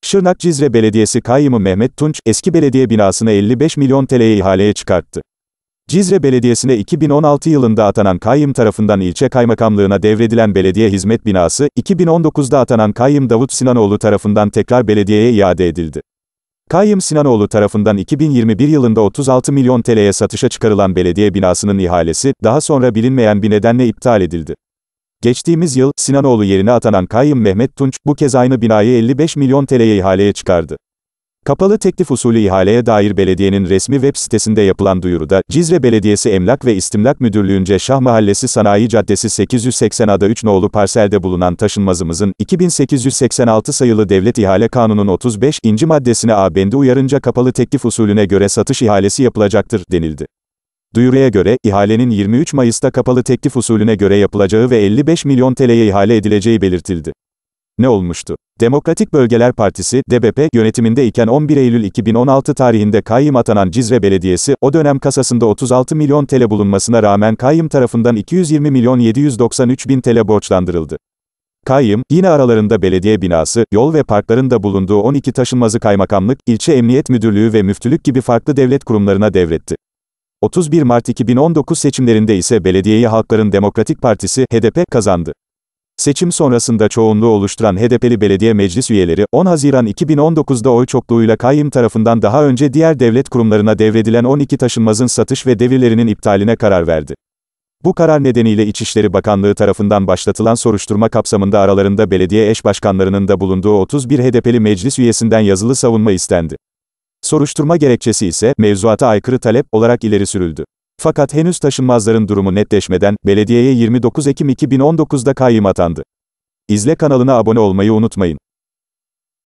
Şırnak Cizre Belediyesi kayyımı Mehmet Tunç, eski belediye binasını 55 milyon TL'ye ihaleye çıkarttı. Cizre Belediyesi'ne 2016 yılında atanan kayyım tarafından ilçe kaymakamlığına devredilen belediye hizmet binası, 2019'da atanan kayyım Davut Sinanoğlu tarafından tekrar belediyeye iade edildi. Kayyım Sinanoğlu tarafından 2021 yılında 36 milyon TL'ye satışa çıkarılan belediye binasının ihalesi, daha sonra bilinmeyen bir nedenle iptal edildi. Geçtiğimiz yıl, Sinanoğlu yerine atanan kayyım Mehmet Tunç, bu kez aynı binayı 55 milyon TL'ye ihaleye çıkardı. Kapalı teklif usulü ihaleye dair belediyenin resmi web sitesinde yapılan duyuruda, Cizre Belediyesi Emlak ve İstimlak Müdürlüğü'nce Şah Mahallesi Sanayi Caddesi 880 Ada 3 nolu parselde bulunan taşınmazımızın, 2886 sayılı Devlet İhale Kanunu'nun 35. maddesine A bendi uyarınca kapalı teklif usulüne göre satış ihalesi yapılacaktır, denildi. Duyuruya göre, ihalenin 23 Mayıs'ta kapalı teklif usulüne göre yapılacağı ve 55 milyon TL'ye ihale edileceği belirtildi. Ne olmuştu? Demokratik Bölgeler Partisi, DBP, yönetiminde iken 11 Eylül 2016 tarihinde kayyım atanan Cizre Belediyesi, o dönem kasasında 36 milyon TL bulunmasına rağmen kayyım tarafından 220 milyon 793 bin TL borçlandırıldı. Kayyım, yine aralarında belediye binası, yol ve parkların da bulunduğu 12 taşınmazı kaymakamlık, ilçe emniyet müdürlüğü ve müftülük gibi farklı devlet kurumlarına devretti. 31 Mart 2019 seçimlerinde ise belediyeyi Halkların Demokratik Partisi, HDP, kazandı. Seçim sonrasında çoğunluğu oluşturan HDP'li belediye meclis üyeleri, 10 Haziran 2019'da oy çokluğuyla kayyım tarafından daha önce diğer devlet kurumlarına devredilen 12 taşınmazın satış ve devirlerinin iptaline karar verdi. Bu karar nedeniyle İçişleri Bakanlığı tarafından başlatılan soruşturma kapsamında aralarında belediye eş başkanlarının da bulunduğu 31 HDP'li meclis üyesinden yazılı savunma istendi. Soruşturma gerekçesi ise, mevzuata aykırı talep olarak ileri sürüldü. Fakat henüz taşınmazların durumu netleşmeden, belediyeye 29 Ekim 2019'da kayyım atandı. İzle kanalına abone olmayı unutmayın.